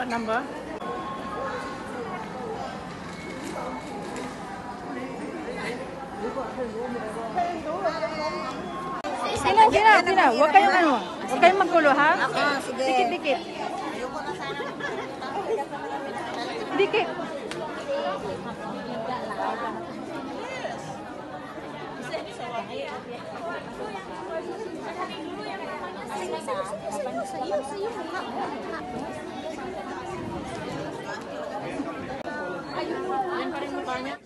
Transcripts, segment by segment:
What number? Sina. Huwag kayong ano. Huwag kayong magkulo, ha? Sige. Dikit. Dikit. Yan pa rin mukha niya.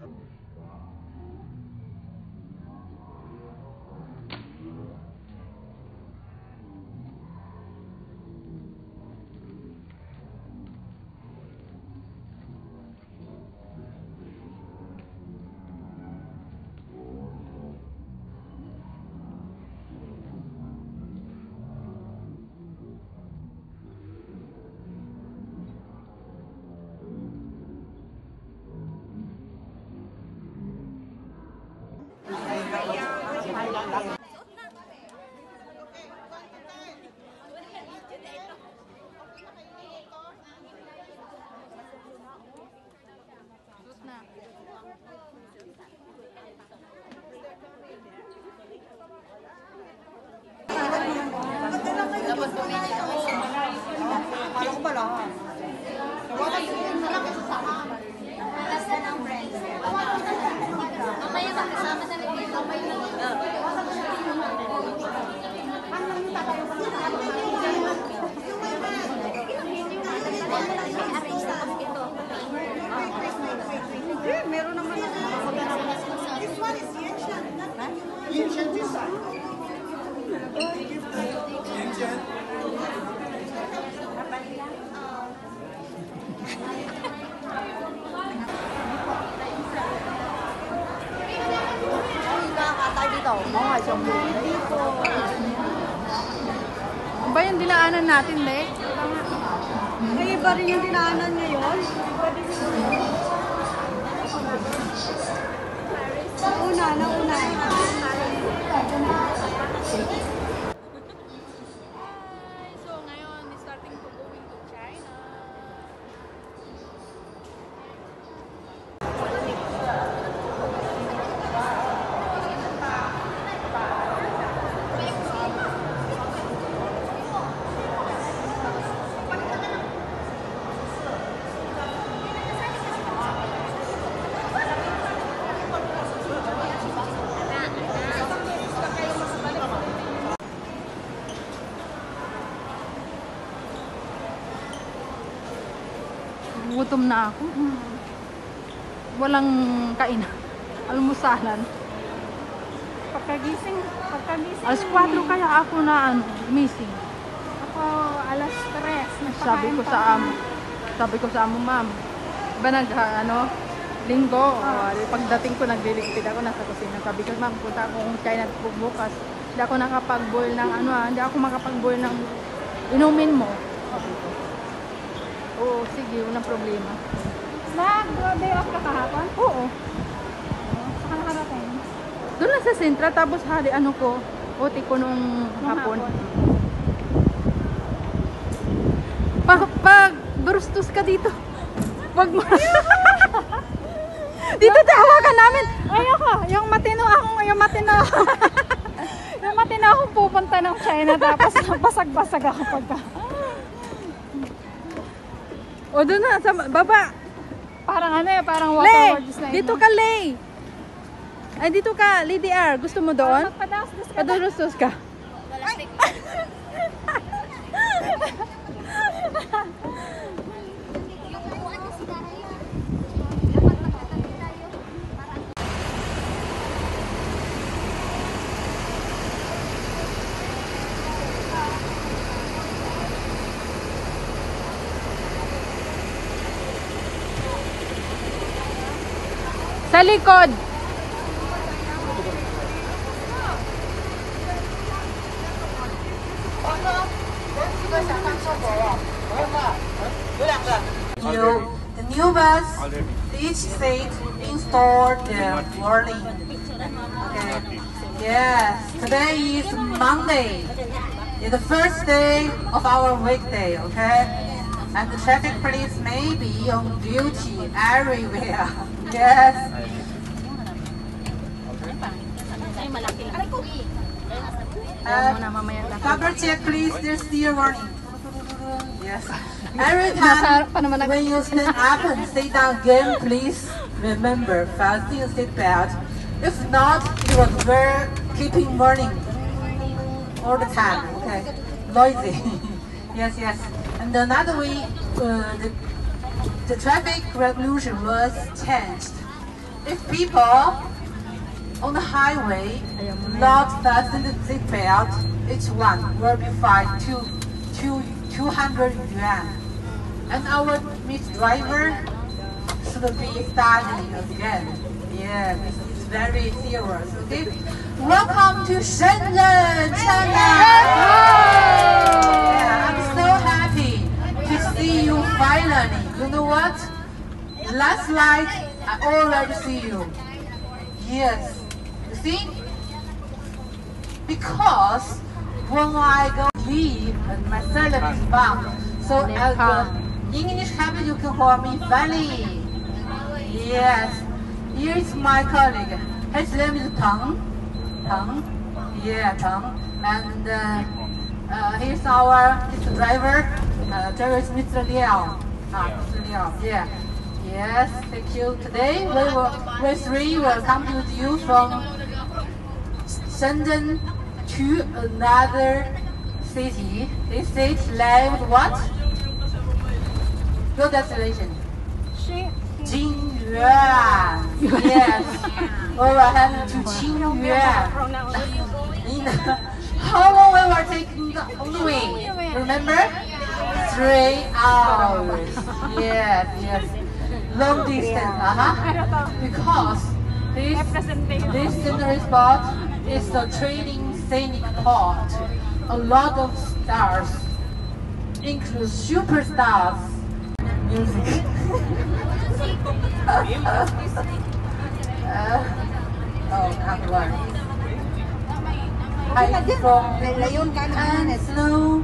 Dapat pumili na ako. Kala ko pala. Last na ng friends. Mamaya makasama na rin dito. Meron naman ako. This one is Yenchen. Yenchen design. Yenchen. Ano ba yung dinaanan natin, Le? Ay, iba rin yung dinaanan ngayon. Nauna. So, ngayon, starting to going to China. Gutom na ako. Walang kainan. Almusalan. Pagkagising. Alas 4 kaya ako na missing. Ako, alas 3. Sabi ko sa amo, ma'am. Iba linggo. Pagdating ko, nagliligpid ako, nasa kusina. Sabi ko, ma'am, punta akong China bukas. Hindi ako nakapag-boil ng hindi ako makapag-boil ng inumin mo. Sabi ko. Oo, sige, walang problema. Nag-day off ka kahapon? Oo. Saka nakarating? Doon lang sa sentra, tapos OT ko nung hapon. Pag durustos ka dito, wag mo. Dito tawa ka namin. Ayoko, yung matino akong pupunta ng China tapos basag-basag ako pagka. O doon na, sa baba. Parang parang water words na dito ka, Lay. Ay, dito ka, Lady R. Gusto mo doon? Padurustos ka. Sa likod. The new bus, each state installed the warning. Okay. Yes, today is Monday. It's the first day of our weekday, okay? And the traffic police may be on duty everywhere. Yes. Ayaw mo na mamaya lang. Cover check, please. There's still warning. Yes. Every Nasa time pa naman ako. when you stand up and sit down again, please remember fasten your seatbelt. If not, you will wear keeping warning all the time. Okay, noisy. Yes, yes. And another way, the traffic regulation was changed. If people on the highway not fasten the seatbelt, each one will be fined 200 yuan. And our Miss driver should be studying again. Yeah, this is very serious. Okay, welcome to Shenzhen, China. Yeah, I'm so happy to see you finally. You know what? Last night I already see you. Yes, you see? Because when I go leave and my salary is bound, so as the English habit you can call me Valley. Yes, here is my colleague. His name is Tang. Tang. Yeah, Tang. And here's our driver. Driver is Mr. Liao. Mr. Liao. Yeah. Yes, thank you. Today we three will come with you from Shenzhen to another city. This city named what? Your destination? Jingyuan. Yes. We will head to Jingyuan. How long we were taking on the way? Remember? 3 hours. Yes, yes. Long distance. Because this scenery spot is a training scenic spot. A lot of stars, include superstars. Music. Not one. I'm from and slow.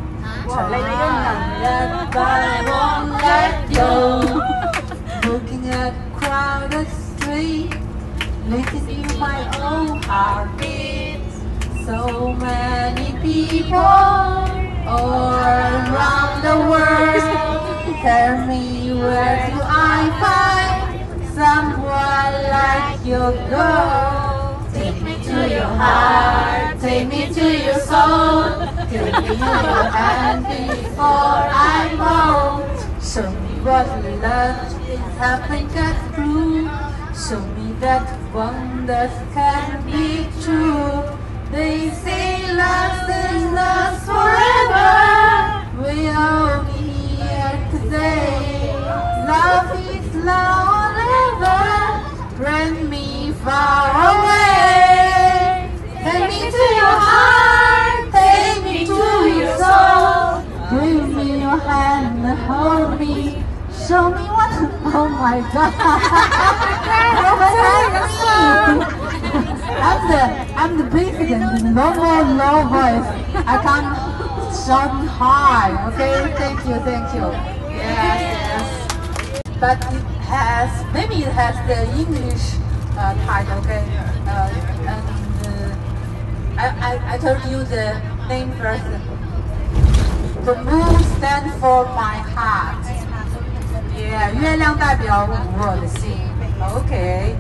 That I won't let go. Looking at crowded street, listening to my own heartbeat. So many people all around the world. Tell me, where do I find someone like you, girl? Take me to your heart, take me to your soul. Take me to your hand before I'm old. Show me what love is happening through. Show me that wonders can be true. They say love is lost forever. We are here today. Love is love forever. Bring me far away. Take me to your heart. Take me to your soul. Give me your hand and hold me. Show me what. Oh my God. I'm the president. No more low voice. I can't shout high. Okay, thank you. Yes, yes. But it has, maybe it has the English title. Okay, and I told you the name first. The moon stands for my heart. Yeah, 月亮代表我的心。Okay.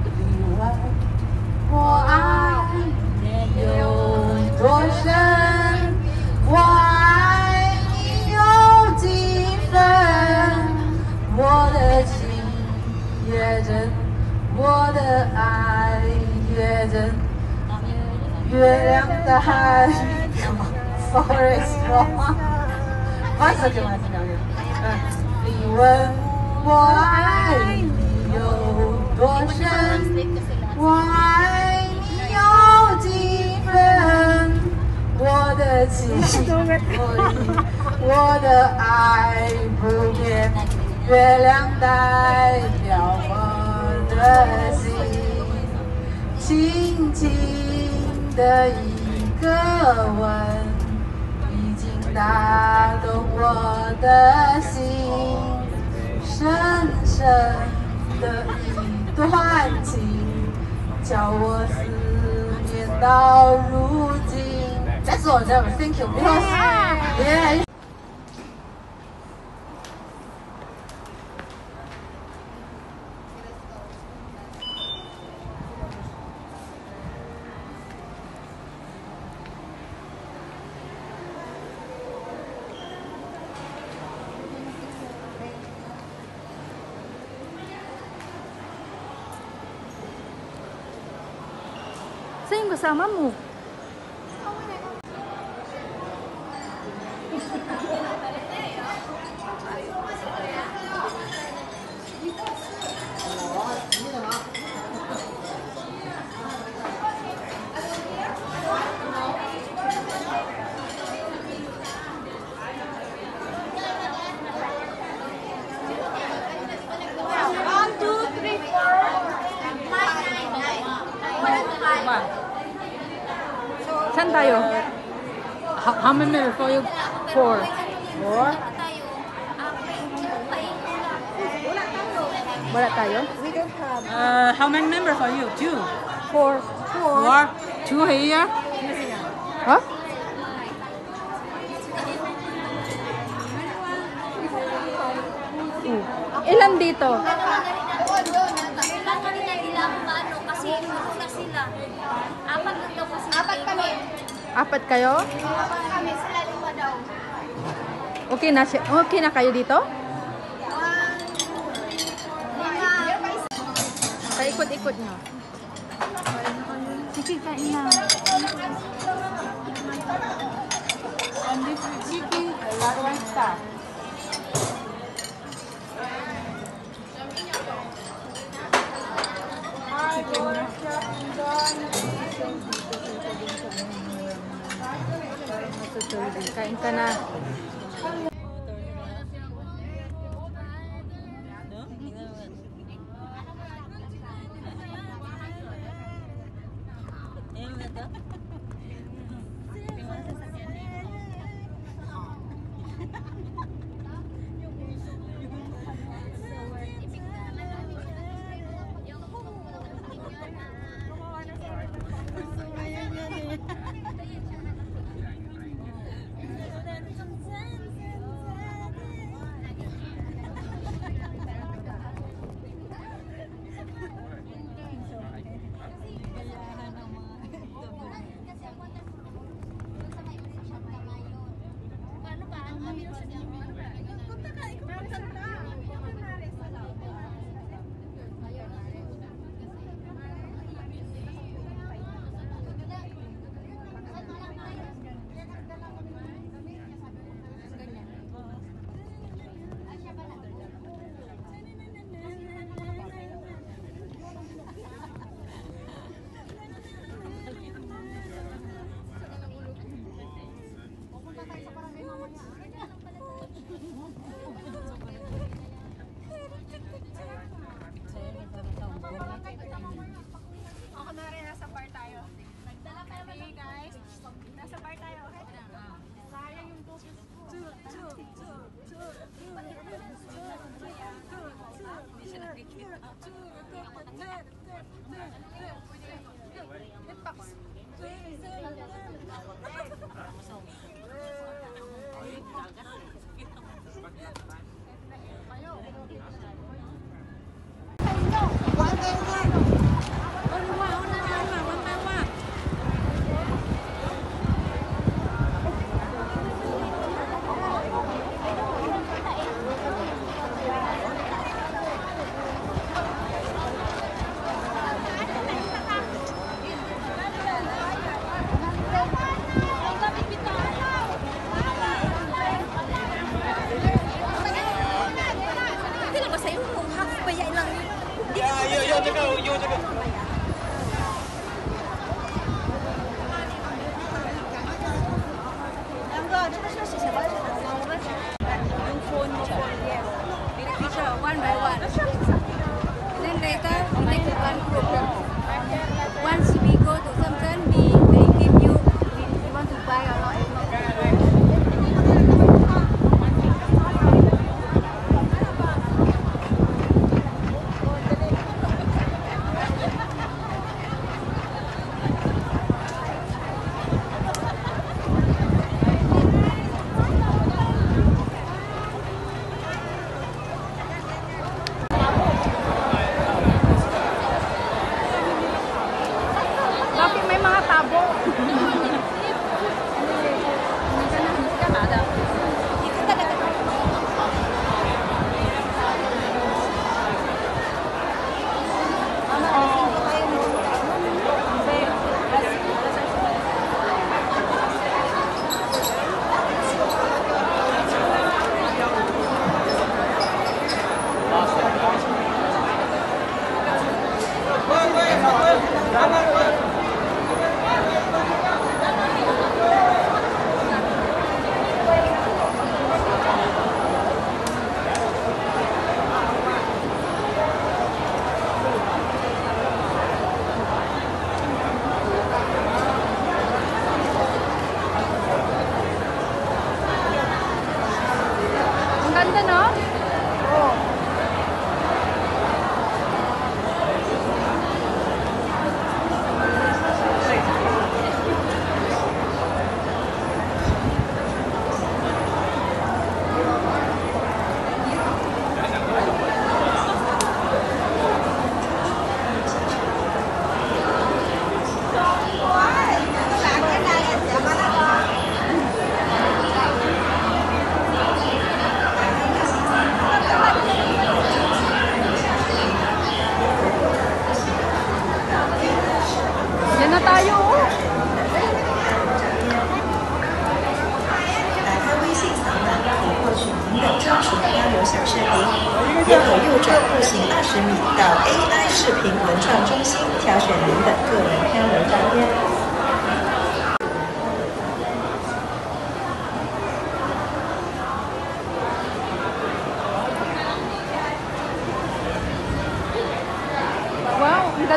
我爱你有多深，我爱你有几分，我的情越真，我的爱越真，月亮的海，sorry wrong， 快速就完成了。你问我爱你有多深？我爱你有几分？我的情我的爱不变，月亮代表我的心，轻轻的一个吻，已经打动我的心，深深的一段情，叫我思念到如今。That's all, never. Thank you. Because yeah. Saan yung kasama mo? Saan tayo? How many minutes for you? 4. 4? Wala tayo? How many members are you? 2. 4. 4. 2 here. Ha? Ilan dito? Apat kayo? Okay na, okay na kayo dito? Paikot-ikot nyo. Sige, kain na. And this is chicken, a lot of stuff. Kain ka na.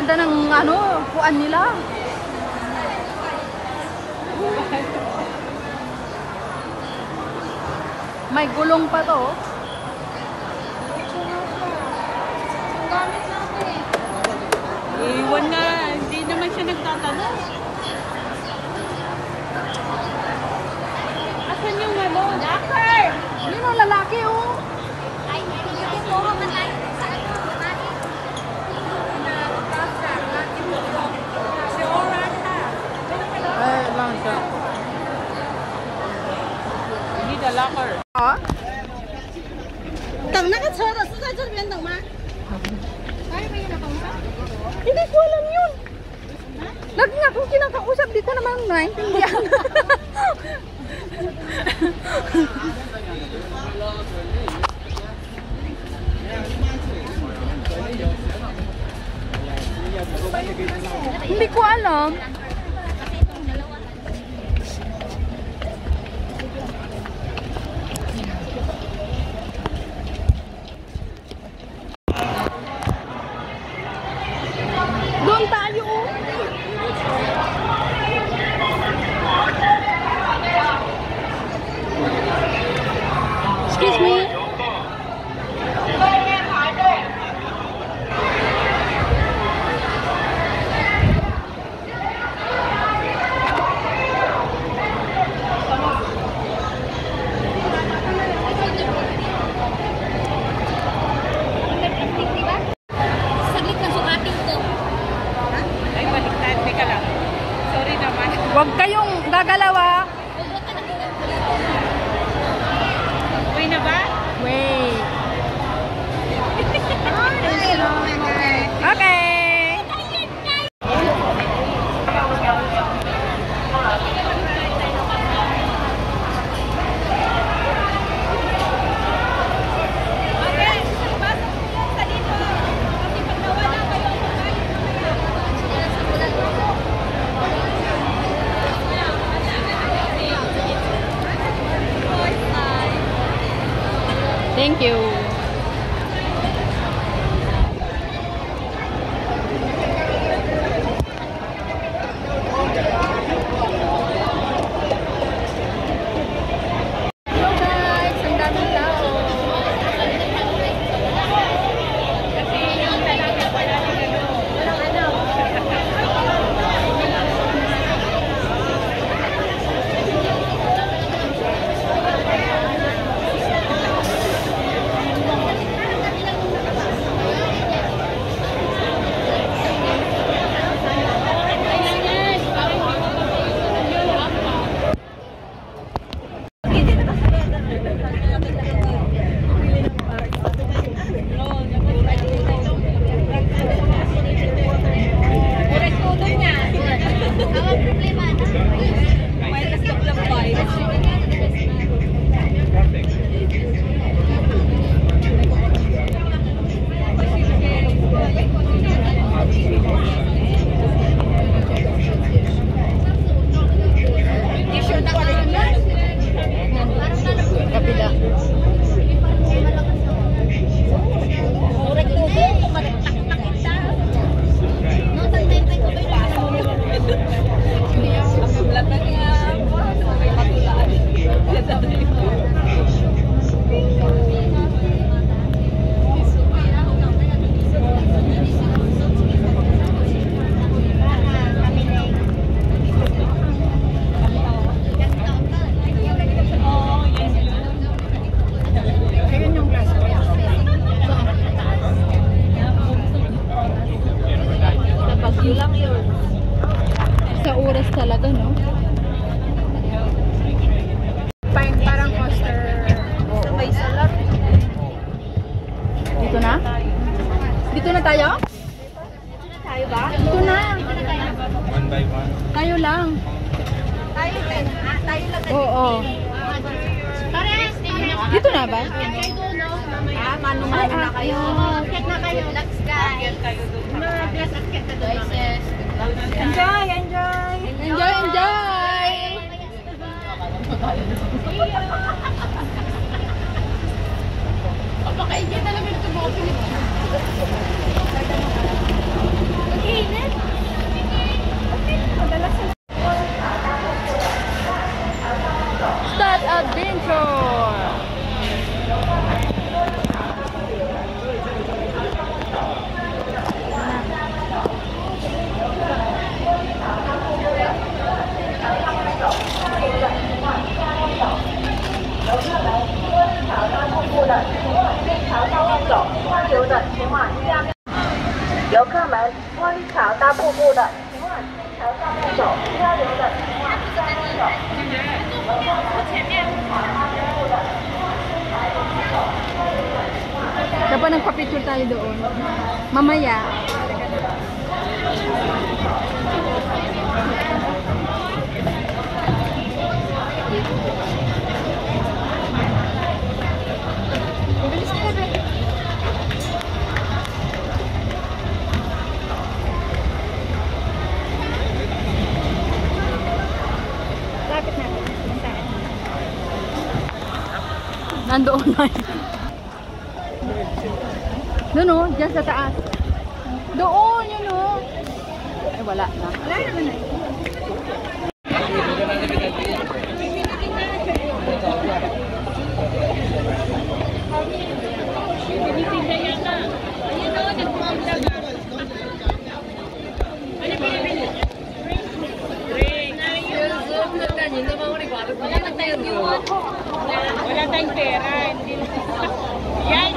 ganda ng ano, puan nila. May gulong pa to. Iwan na, hindi naman siya nagtatanong. Asan yung ano? Dakar! Yun ang lalaki oh. Ay, yung po, matay. Sa ano, matay. Ay, lang siya. Need a locker. Ah? 等那个车的是在这边等吗？ Hindi ko alam yun. Lagi nga kung kinakausap, di ko naman naintindihan. Hindi ko alam. Doon tayo. Excuse me. Saglit na sukatin ko. Ay, baliktad. Teka lang. Sorry naman. Huwag kayong gagalawa. Uwi na ba? Wait. Okay. Thank you. Hello guys, ang daming tao. Kapila. Sa oras talaga, no? Parang coaster. Sabay sa lap. Dito na? Dito na tayo? Tayo ba? Dito na. One by one. Tayo lang. Tayo lang. Tayo lang. Oo. Parehas. Dito na ba? Mano-mano na kayo. Check na kayo. Relax guys. Bless at kit na doon. Enjoy! Enjoy! Enjoy! Papakaigyan talaga ito mo. Okay. 门玻璃桥到瀑布的，请往桥上面走，漂流的请往下面走。 Dapat nagpa-picture tayo doon. Mamaya. Nandoon na yun. Doon o, dyan sa taas. Doon, yun o. Ay, wala na. Wala naman na. Wala tayong pera. Yan,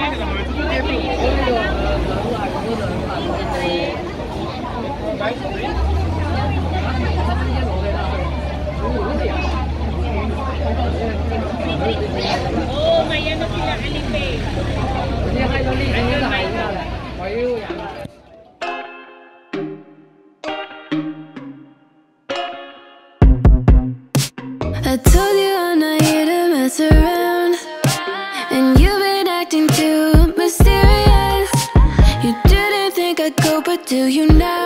oh, may ano sila, alipe. I told you I'm not here to mess around, and you've been acting too mysterious. You didn't think I'd go, but do you now?